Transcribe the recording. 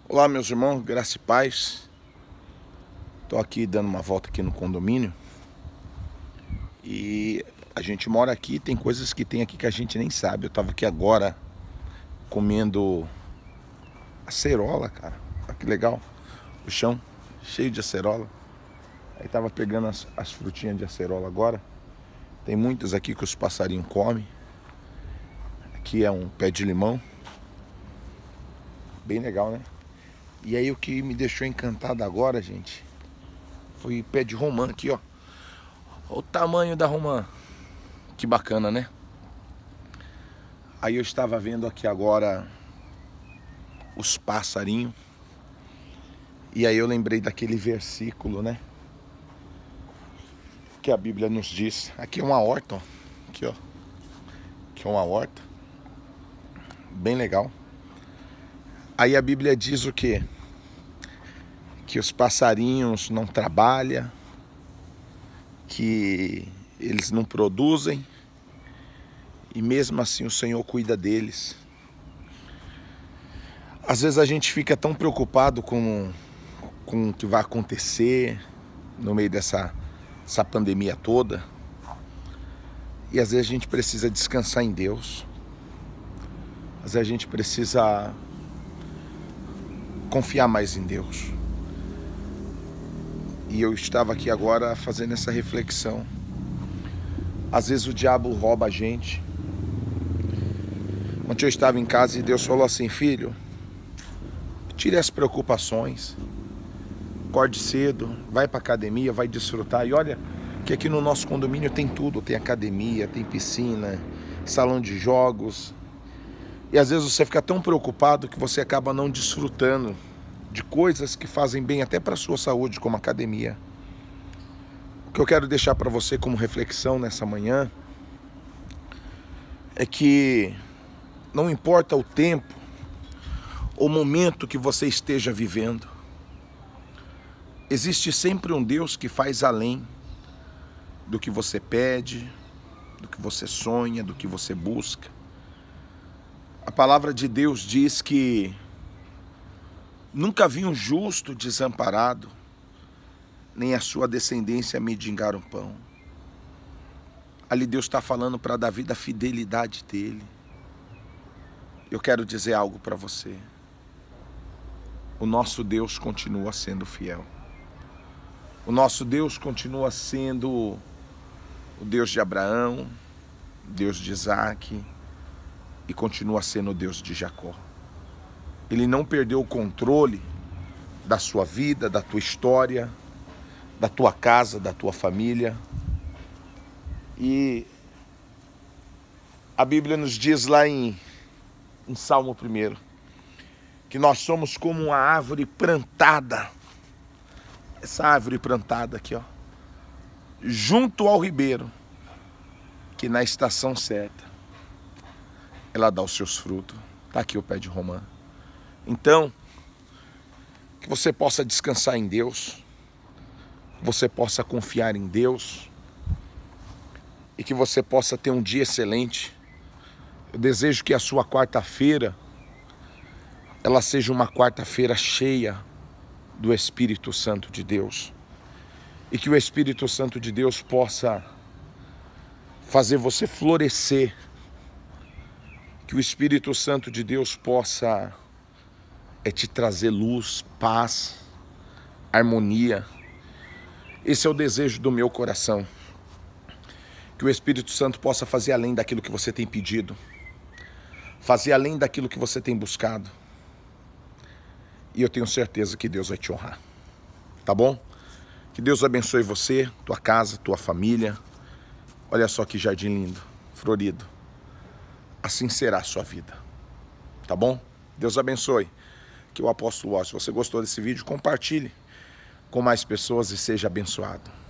Olá, meus irmãos, graça e paz. Estou aqui dando uma volta aqui no condomínio. E a gente mora aqui, tem coisas que tem aqui que a gente nem sabe. Eu estava aqui agora comendo acerola, cara. Olha que legal. O chão cheio de acerola. Aí tava pegando as frutinhas de acerola agora. Tem muitas aqui que os passarinhos comem. Aqui é um pé de limão. Bem legal, né? E aí o que me deixou encantado agora, gente, foi pé de romã aqui, ó. Olha o tamanho da romã. Que bacana, né? Aí eu estava vendo aqui agora os passarinhos. E aí eu lembrei daquele versículo, né? Que a Bíblia nos diz. Aqui é uma horta, ó. Aqui, ó. Aqui é uma horta. Bem legal. Aí a Bíblia diz o quê? Que os passarinhos não trabalham, que eles não produzem, e mesmo assim o Senhor cuida deles. Às vezes a gente fica tão preocupado com o que vai acontecer no meio dessa pandemia toda, e às vezes a gente precisa descansar em Deus. Às vezes a gente precisa confiar mais em Deus. E eu estava aqui agora fazendo essa reflexão. Às vezes o diabo rouba a gente. Ontem eu estava em casa e Deus falou assim: filho, tire as preocupações, acorde cedo, vai para academia, vai desfrutar. E olha que aqui no nosso condomínio tem tudo, tem academia, tem piscina, salão de jogos. E às vezes você fica tão preocupado que você acaba não desfrutando de coisas que fazem bem até para a sua saúde, como academia. O que eu quero deixar para você como reflexão nessa manhã é que não importa o tempo, o momento que você esteja vivendo, existe sempre um Deus que faz além do que você pede, do que você sonha, do que você busca. A palavra de Deus diz que nunca vi um justo desamparado, nem a sua descendência mendigar um pão. Ali Deus está falando para Davi da fidelidade dele. Eu quero dizer algo para você. O nosso Deus continua sendo fiel. O nosso Deus continua sendo o Deus de Abraão, Deus de Isaac, e continua sendo o Deus de Jacó. Ele não perdeu o controle da sua vida, da tua história, da tua casa, da tua família. E a Bíblia nos diz lá em Salmo 1, que nós somos como uma árvore plantada. Essa árvore plantada aqui, ó, junto ao ribeiro, que na estação certa ela dá os seus frutos. Tá aqui o pé de romã. Então, que você possa descansar em Deus, você possa confiar em Deus e que você possa ter um dia excelente. Eu desejo que a sua quarta-feira ela seja uma quarta-feira cheia do Espírito Santo de Deus e que o Espírito Santo de Deus possa fazer você florescer, que o Espírito Santo de Deus possa te trazer luz, paz, harmonia. Esse é o desejo do meu coração. Que o Espírito Santo possa fazer além daquilo que você tem pedido, fazer além daquilo que você tem buscado. E eu tenho certeza que Deus vai te honrar. Tá bom? Que Deus abençoe você, tua casa, tua família. Olha só que jardim lindo, florido. Assim será a sua vida. Tá bom? Deus abençoe. Que o apóstolo, se você gostou desse vídeo, compartilhe com mais pessoas e seja abençoado.